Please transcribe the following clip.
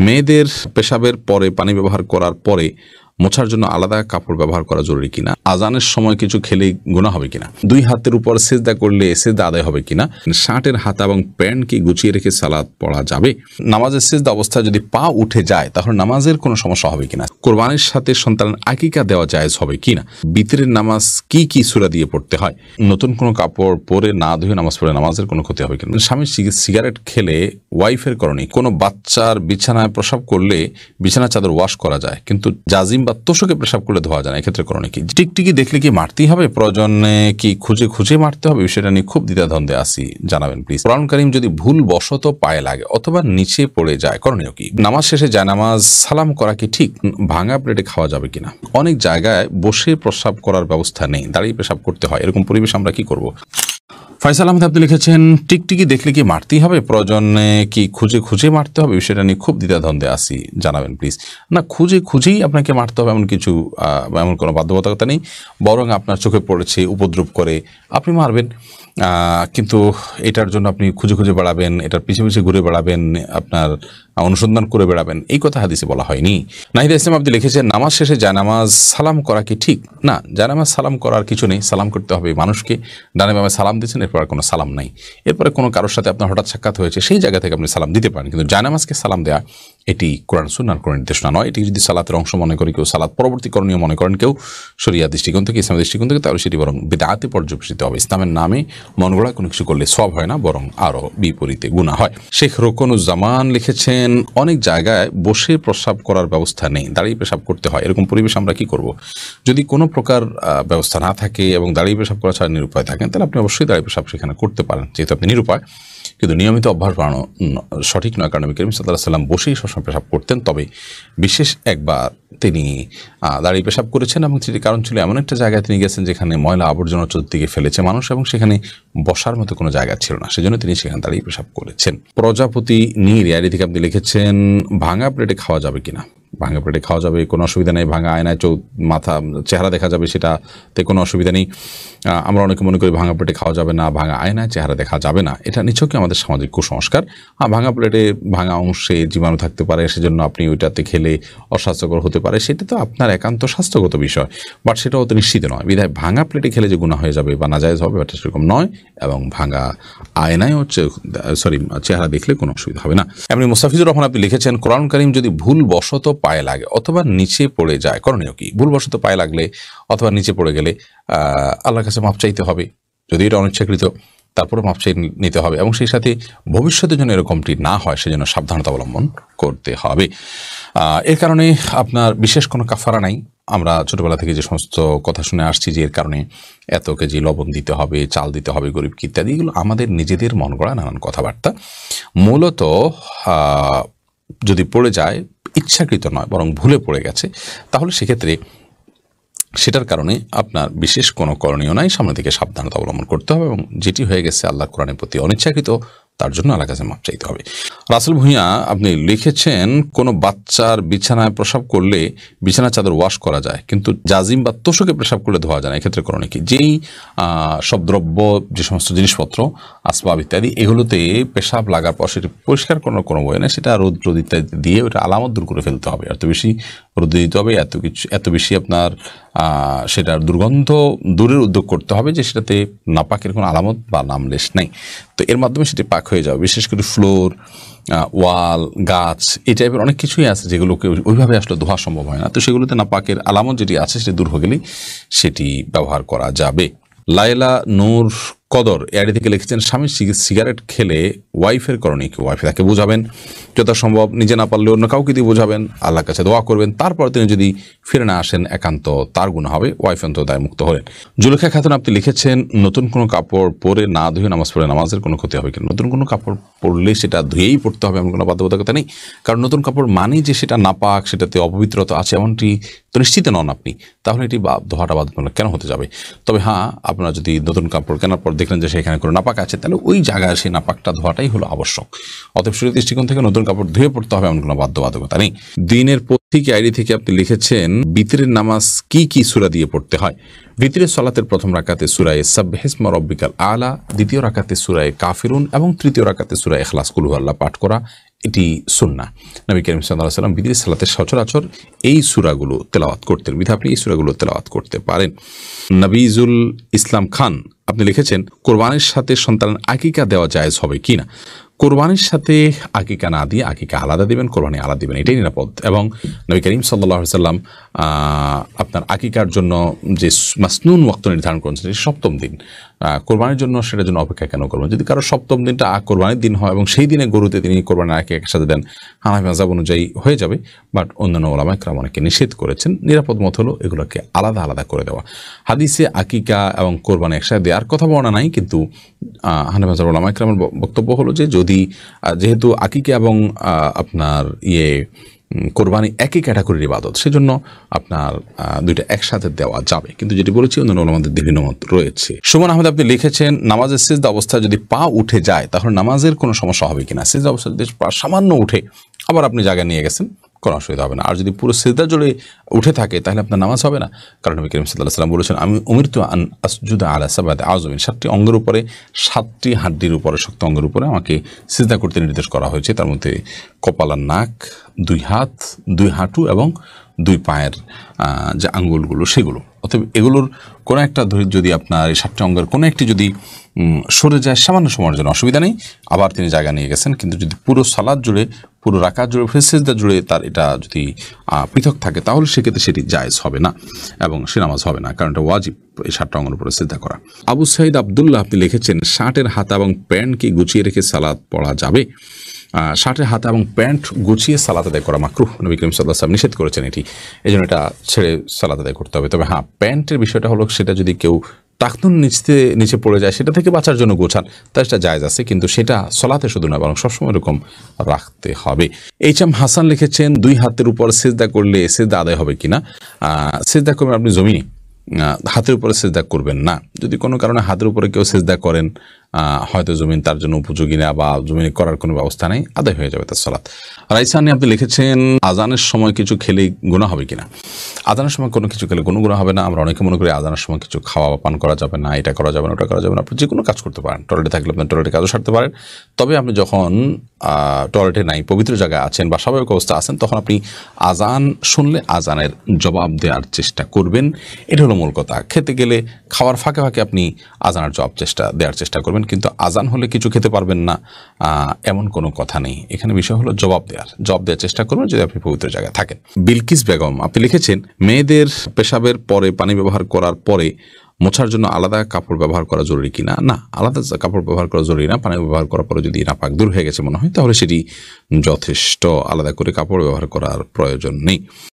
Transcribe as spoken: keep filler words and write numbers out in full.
মেয়েদের পেশাবের পরে পানি ব্যবহার করার পরে মোছার জন্য আলাদা কাপড় ব্যবহার করা জরুরি কিনা, আজানের সময় কিছু খেলে গুনাহ হবে কিনা, দুই হাতের উপর সিজদা করলে সিজদা আদায় হবে কিনা, শার্টের হাতা এবং প্যান্ট কি গুছিয়ে রেখে সালাত পড়া যাবে, নামাজের সিজদা অবস্থায় যদি পা উঠে যায় তাহলে নামাজের কোনো সমস্যা হবে কিনা, কোরবানির সাথে সন্তানের আকিকা দেওয়া জায়েজ হবে কিনা, বিতরের নামাজ কি কি সূরা দিয়ে পড়তে হয়, নতুন কোনো কাপড় পরে না ধুয়ে নামাজ পড়ে নামাজের কোনো ক্ষতি হবে কিনা, স্বামী সিগারেট খেলে ওয়াইফের করণীয়, কোনো বাচ্চার বিছানায় প্রসাব করলে বিছানা চাদর ওয়াশ করা যায় কিন্তু জাজিম বা তোষকে পেশাব করলে ধোয়া যায় না, এক্ষেত্রে করণীয় কি, টিকটিকি দেখলে কি মারতেই হবে, প্রয়োজনে কি খুঁজে খুঁজে মারতে হবে, বিষয়টা নিয়ে খুব দ্বিধাদ্বন্দ্বে আসি, জানাবেন প্লিজ। কোরআন কারীম যদি ভুল বশত পায়ে লাগে অথবা নিচে পড়ে যায় করণীয় কি, নামাজ শেষে জায়নামাজ সালাম করা কি ঠিক, ভাঙা প্লেটে খাওয়া যাবে কিনা, অনেক জায়গায় বসে প্রসাব করার ব্যবস্থা নেই, দাঁড়িয়ে পেশাব করতে হয়, এরকম পরিবেশ আমরা কি করব। ফয়সাল আহমেদ আপনি লিখেছেন টিকটিকি দেখলে কি মারতেই হবে, প্রয়োজনে কি খুঁজে খুঁজে মারতে হবে, বিষয়টা নিয়ে খুব দ্বিধাদ্বন্দ্বে আসি, জানাবেন প্লিজ। না, খুঁজে খুঁজেই আপনাকে মারতে হবে এমন কিছু এমন কোনো বাধ্যবাধকতা নেই, বরং আপনার চোখে পড়েছে উপদ্রব করে আপনি মারবেন, কিন্তু এটার জন্য আপনি খুঁজে খুঁজে বেড়াবেন, এটার পিছিয়ে পিছিয়ে ঘুরে বেড়াবেন, আপনার অনুসন্ধান করে বেড়াবেন, এই কথা হাদিসে বলা হয়নি। নাহিদা ইসলাম আপনি লিখেছেন নামাজ শেষে জায়নামাজ সালাম করা কি ঠিক, না জায়নামাজ সালাম করার কিছু নেই, সালাম করতে হবে মানুষকে, ডানে বামে সালাম দিচ্ছেন এরপর আর কোনো সালাম নাই, এরপরে কোনো কারোর সাথে আপনার হঠাৎ সাক্ষাৎ হয়েছে সেই জায়গা থেকে আপনি সালাম দিতে পারেন, কিন্তু জায়নামাজকে সালাম দেওয়া এটি কোরআন সুন্নাহর কোনো নির্দেশনা নয়। এটি যদি সালাতের অংশ মনে করে কেউ, সালাত পরবর্তী করণীয় মনে করেন কেউ শরিয়া দৃষ্টিকোণ থেকে, ইসলামের দৃষ্টিকোণ থেকে, তাহলে সেটি বরং বিদআতে পর্যবেসিত হবে। ইসলামের নামে মন গড়া কোনো কিছু করলে সওয়াব হয় না, বরং আরও বিপরীতে গুনাহ হয়। শেখ রোকনুজ্জামান লিখেছেন অনেক জায়গায় বসে প্রসাব করার ব্যবস্থা নেই, দাঁড়িয়ে পেশাব করতে হয়, এরকম পরিবেশ আমরা কি করব। যদি কোনো প্রকার ব্যবস্থা না থাকে এবং দাঁড়িয়ে পেশাব করা ছাড়া নিরুপায় থাকেন তাহলে আপনি অবশ্যই দাঁড়িয়ে পেশাব সেখানে করতে পারেন, যেহেতু আপনি নিরুপায়, কিন্তু নিয়মিত অভ্যাস বাড়ানো সঠিক নয়, কারণ নবী করিম সাল্লাল্লাহু আলাইহি ওয়াসাল্লাম বসেই সবসময় পেশাব করতেন, তবে বিশেষ একবার তিনি দাঁড়িয়ে পেশাব করেছেন এবং সেটি কারণ ছিল এমন একটা জায়গায় তিনি গেছেন যেখানে ময়লা আবর্জনা চতুর্দিকে ফেলেছে মানুষ এবং সেখানে বসার মতো কোনো জায়গা ছিল না, সেজন্য তিনি সেখানে দাঁড়িয়ে পেশাব করেছেন। প্রজাপতি নীর এর থেকে আপনি লিখেছেন ভাঙা প্লেটে খাওয়া যাবে কিনা, ভাঙা প্লেটে খাওয়া যাবে, কোনো অসুবিধা নেই, ভাঙা আয়নায় চৌ মাথা চেহারা দেখা যাবে সেটাতে কোনো অসুবিধা নেই। আমরা অনেকে মনে করি ভাঙা প্লেটে খাওয়া যাবে না, ভাঙা আয়নায় চেহারা দেখা যাবে না, এটা নিছকই আমাদের সামাজিক কুসংস্কার। আর ভাঙা প্লেটে ভাঙা অংশে জীবাণু থাকতে পারে, সেজন্য আপনি ওইটাতে খেলে অস্বাস্থ্যকর হতে পারে, সেটা তো আপনার একান্ত স্বাস্থ্যগত বিষয়, বাট সেটাও তো নিশ্চিত নয়। বিধায় ভাঙা প্লেটে খেলে যে গুনাহ হয়ে যাবে বা নাজায়েজ হবে ব্যাপারটা সেরকম নয়, এবং ভাঙা আয়নায় হচ্ছে সরি চেহারা দেখলে কোনো অসুবিধা হবে না। এমনি মুস্তাফিজুর রহমান আপনি লিখেছেন কোরআন কারীম যদি ভুল বশত পায়ে লাগে অথবা নিচে পড়ে যায় করণীয় কি, ভুল বশত পায়ে লাগলে অথবা নিচে পড়ে গেলে আল্লাহর কাছে মাপ চাইতে হবে, যদি এটা অনিচ্ছাকৃত তারপরে মাপ চাই নিতে হবে, এবং সেই সাথে ভবিষ্যতের জন্য এরকমটি না হয় সেজন্য সাবধানতা অবলম্বন করতে হবে। এর কারণে আপনার বিশেষ কোনো কাফারা নাই। আমরা ছোটবেলা থেকে যে সমস্ত কথা শুনে আসছি যে এর কারণে এত কেজি লবণ দিতে হবে, চাল দিতে হবে গরিবকে ইত্যাদি, এগুলো আমাদের নিজেদের মন গড়া নানান কথাবার্তা। মূলত যদি পড়ে যায় ইচ্ছাকৃত নয় বরং ভুলে পড়ে গেছে, তাহলে সেক্ষেত্রে সেটার কারণে আপনার বিশেষ কোনো করণীয় নাই, সামনে থেকে সাবধানতা অবলম্বন করতে হবে, এবং যেটি হয়ে গেছে আল্লাহর কোরআনের প্রতি অনিচ্ছাকৃত তার জন্য আল্লাহর কাছে মাপ চাইতে হবে। রাসেল ভূঁইয়া আপনি লিখেছেন কোনো বাচ্চার বিছানায় প্রসাব করলে বিছানা চাদর ওয়াশ করা যায় কিন্তু জাজিম বা তোষকে পেশাব করলে ধোয়া যায় না, এক্ষেত্রে করণীয় কি, যেই সব দ্রব্য যে সমস্ত জিনিসপত্র আসবাব ইত্যাদি এগুলোতে পেশাব লাগার পর সেটি পরিষ্কার করার কোনো বই না, সেটা রোদ রোদ ইত্যাদি দিয়ে ওটা আলামত দূর করে ফেলতে হবে, এত বেশি রোদে দিতে হবে, এত কিছু এত বেশি আপনার সেটার দুর্গন্ধ দূরের উদ্যোগ করতে হবে যে সেটাতে নাপাকের কোনো আলামত বা নামলেশ নেই, তো এর মাধ্যমে সেটি পাক হয়ে যাবে। বিশেষ করে ফ্লোর, ওয়াল, গাছ এই টাইপের অনেক কিছুই আছে যেগুলোকে ওইভাবে আসলে ধোয়া সম্ভব হয় না, তো সেগুলোতে নাপাকের আলামত যেটি আছে সেটি দূর হয়ে গেলেই সেটি ব্যবহার করা যাবে। লায়লা নূর কদর এআইডি থেকে লিখেছেন স্বামী সিগারেট খেলে ওয়াইফের করণীয় কি, ওয়াইফ তাকে বোঝাবেন যথাসম্ভব, নিজে না পারলে অন্য কাউকে দিয়ে বোঝাবেন, আল্লাহর কাছে দোয়া করবেন, তারপর তিনি যদি ফিরে না আসেন একান্ত তার গুনাহ হবে, ওয়াইফ অন্তত দায় মুক্ত হলেন। জুলেখা খাতুন আপনি লিখেছেন নতুন কোনো কাপড় পরে না ধুয়ে নামাজ পড়ে নামাজের কোনো ক্ষতি হবে কিনা, নতুন কোনো কাপড় পরলে সেটা ধুয়েই পড়তে হবে এমন কোনো বাধ্যবাধকতা নেই, কারণ নতুন কাপড় মানেই যে সেটা নাপাক, সেটাতে অপবিত্রতা আছে এমনটি তো নিশ্চিত নন আপনি, তাহলে এটি ধোয়াটা বাধ্যতামূলক কেন হতে যাবে। তবে হ্যাঁ, আপনারা যদি নতুন কাপড় কেনার পর দেখলেন যে সেখানে কোনো নাপাক আছে তাহলে ওই জায়গায় সেই নাপাকটা ধোয়াটাই হলো আবশ্যক। অতএব শরীয়তের দৃষ্টিকোণ থেকে নতুন কাপড় ধুয়ে পড়তে হবে এমন কোনো বাধ্যবাধকতা নেই। দিনের পত্রিকা আইডি থেকে আপনি লিখেছেন বিতরের নামাজ কি কি সূরা দিয়ে পড়তে হয়। বিতরের সালাতের প্রথম রাকাতে সূরা সাব্বিহিসমা রাব্বিকাল আলা, দ্বিতীয় রাকাতে সূরা কাফিরুন এবং তৃতীয় রাকাতে সূরা ইখলাস কুল হুয়াল্লাহ পাঠ করা এটি সুন্নাহ। নবী করিম সাল্লাল্লাহু আলাইহি ওয়াসাল্লাম বিদেশ সালাতে সচরাচর এই সূরাগুলো তেলাওয়াত করতেন, বিধায় আপনি এই সূরাগুলো তেলাওয়াত করতে পারেন। নবীজুল ইসলাম খান আপনি লিখেছেন, কোরবানির সাথে সন্তানের আকিকা দেওয়া জায়েজ হবে কিনা? কোরবানির সাথে আকিকা না দিয়ে আকিকা আলাদা দিবেন, কোরবানি আলাদা দিবেন, এটাই নিরাপদ। এবং নবী করিম সাল্লাল্লাহু আলাইহি ওয়াসাল্লাম আপনার আকিকার জন্য যে মাসনুন ওয়াক্ত নির্ধারণ করেছেন সপ্তম দিন, কোরবানির জন্য সেটার জন্য অপেক্ষা কেন করবেন? যদি কারো সপ্তম দিনটা কোরবানির দিন হয় এবং সেই দিনে গরুতে তিনি কোরবানির আকিকা একসাথে দেন, হানাফি মাযহাব অনুযায়ী হয়ে যাবে। বাট অন্যান্য উলামায়ে কেরাম অনেকে নিষেধ করেছেন। নিরাপদ মত হলো এগুলোকে আলাদা আলাদা করে দেওয়া। হাদিসে আকিকা এবং কোরবানি একসাথে দেওয়ার কথা বলা নাই, কিন্তু হানাফি মাযহাব উলামায়ে কেরামের বক্তব্য হলো যে যদি যেহেতু আকিকা এবং আপনার ইয়ে কোরবানি একই ক্যাটাগরির ইবাদত, সেজন্য আপনার দুইটা একসাথে দেওয়া যাবে। কিন্তু যেটি বলেছি অন্যান্য উলামাদের বিভিন্ন মত রয়েছে। সুমন আহমেদ আপনি লিখেছেন, নামাজের সিজদা অবস্থায় যদি পা উঠে যায় তাহলে নামাজের কোনো সমস্যা হবে কিনা? সিজদা অবস্থায় যদি পা সামান্য উঠে আবার আপনি জায়গায় নিয়ে গেছেন, কোনো অসুবিধা হবে না। আর যদি পুরো সিজদা জুড়ে উঠে থাকে তাহলে আপনার নামাজ হবে না, কারণ নবী করিম সাল্লাল্লাহু আলাইহি ওয়াসাল্লাম বলেছেন, আমি উমিরতু আন আসজুদা আলা সাবআতি আযমিন, সাতটি অঙ্গের উপরে, সাতটি হাড্ডির উপরে, শক্ত অঙ্গের উপরে আমাকে সিজদা করতে নির্দেশ করা হয়েছে। তার মধ্যে কপাল আর নাক, দুই হাত, দুই হাঁটু এবং দুই পায়ের যে আঙ্গুলগুলো সেগুলো। অতএব এগুলোর কোনো একটা যদি আপনার এই সাতটি অঙ্গের কোনো একটি যদি সরে যায় সামান্য সময়ের জন্য অসুবিধা নেই, আবার তিনি জায়গা নিয়ে গেছেন। কিন্তু যদি পুরো সালাত জুড়ে, পুরো রাকাত জুড়ে, সিজদা জুড়ে তার এটা যদি পৃথক থাকে তাহলে সেক্ষেত্রে সেটি জায়েজ হবে না এবং সে নামাজ হবে না, কারণ এটা ওয়াজিব এই সাতটা অঙ্গের উপরে সিজদা করা। আবু সাইদ আবদুল্লাহ আপনি লিখেছেন, শার্টের হাতা এবং প্যান্ট কি গুছিয়ে রেখে সালাত পড়া যাবে? শার্টের হাতা এবং প্যান্ট গুছিয়ে সালাত আদায় করা মাকরুহ, নবী করিম সাল্লাল্লাহু আলাইহি ওয়াসাল্লাম নিষেধ করেছেন এটি, এই জন্য এটা ছেড়ে সালাত আদায় করতে হবে। তবে হ্যাঁ, প্যান্টের বিষয়টা হলো সেটা যদি কেউ টাকনুন নিচে নিচে পড়ে যায় সেটা থেকে বাঁচার জন্য গোছান, তাই সেটা জায়েজ আছে, কিন্তু সেটা সলাতে শুধু নয় বরং সবসময় এরকম রাখতে হবে। এইচ এম হাসান লিখেছেন, দুই হাতের উপর সিজদা করলে সিজদা আদায় হবে কিনা? সিজদা করবেন আপনি জমিনে, হাতের উপরে সিজদা করবেন না। যদি কোনো কারণে হাতের উপরে কেউ সিজদা করেন, হয়তো জমিন তার জন্য উপযোগী না বা জমিনে করার কোনো ব্যবস্থা নেই, আদায় হয়ে যাবে তার সালাত। রাইসানি আপনি লিখেছেন, আজানের সময় কিছু খেলে গুনাহ হবে কিনা? আজানের সময় কোনো কিছু খেলে কোনো গুনাহ হবে না। আমরা অনেকে মনে করি আজানের সময় কিছু খাওয়া বা পান করা যাবে না, এটা করা যাবে না, ওটা করা যাবে না। আপনি যে কোনো কাজ করতে পারেন, টয়লেটে থাকলে আপনার টয়লেটে কাজও সারতে পারেন। তবে আপনি যখন টয়লেটে নাই, পবিত্র জায়গায় আছেন বা স্বাভাবিক অবস্থা আছেন, তখন আপনি আজান শুনলে আজানের জবাব দেওয়ার চেষ্টা করবেন। এটা হলো মূল কথা। খেতে গেলে খাওয়ার ফাঁকে ফাঁকে আপনি আজানের জবাব চেষ্টা দেওয়ার চেষ্টা করবেন, কিন্তু আজান হলে কিছু খেতে পারবেন না এমন কোনো কথা নেই। এখানে বিষয় হলো জবাব দেওয়ার জবাব দেওয়ার চেষ্টা করবেন যদি আপনি পবিত্র জায়গায় থাকেন। বিলকিস বেগম আপনি লিখেছেন, মেয়েদের পেশাবের পরে পানি ব্যবহার করার পরে মোছার জন্য আলাদা কাপড় ব্যবহার করা জরুরি কিনা? না, আলাদা কাপড় ব্যবহার করা জরুরি না। পানি ব্যবহার করার পরে যদি নাপাক দূর হয়ে গেছে মনে হয় তাহলে সেটি যথেষ্ট, আলাদা করে কাপড় ব্যবহার করার প্রয়োজন নেই।